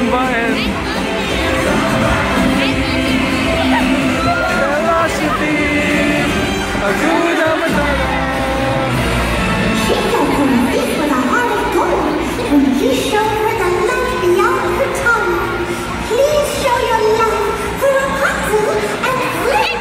tambahin. Velocity! Hakuna Matata! She felt complete with a heart of gold when you showed her the light beyond her tongue. Please show your love for Rapunzel and Flip.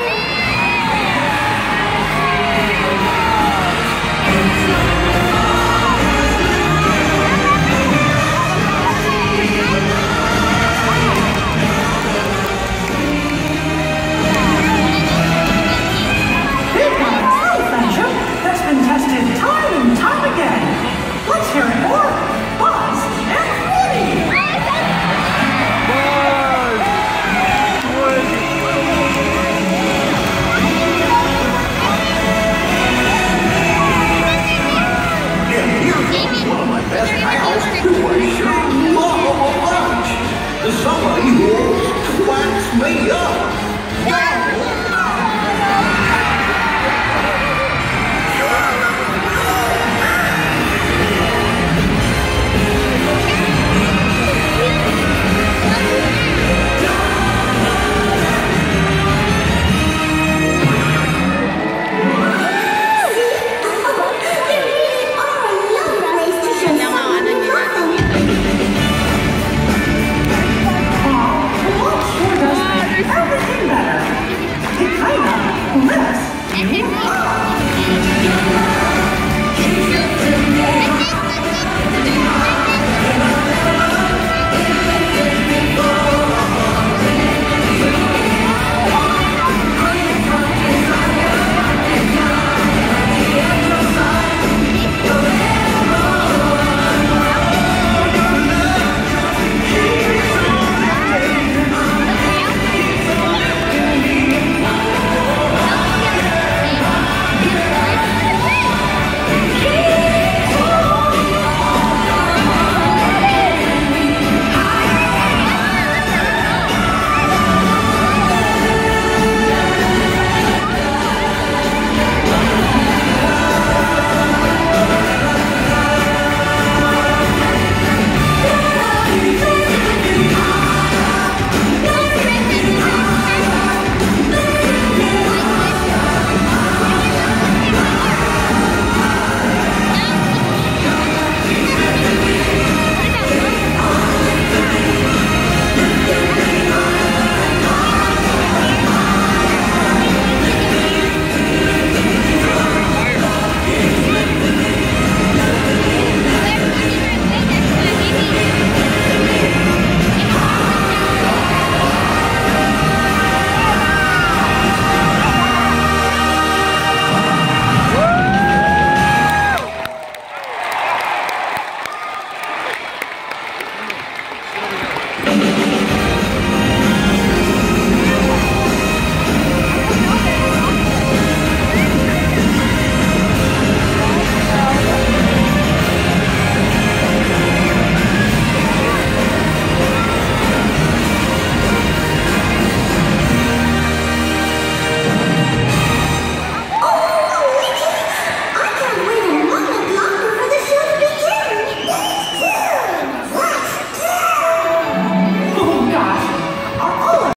That's been tested time and time again. Let's hear it more. Buzz and Woody. Buzz! Woody! And here comes one of my best pals who I sure love a bunch. Somebody who always twats me up.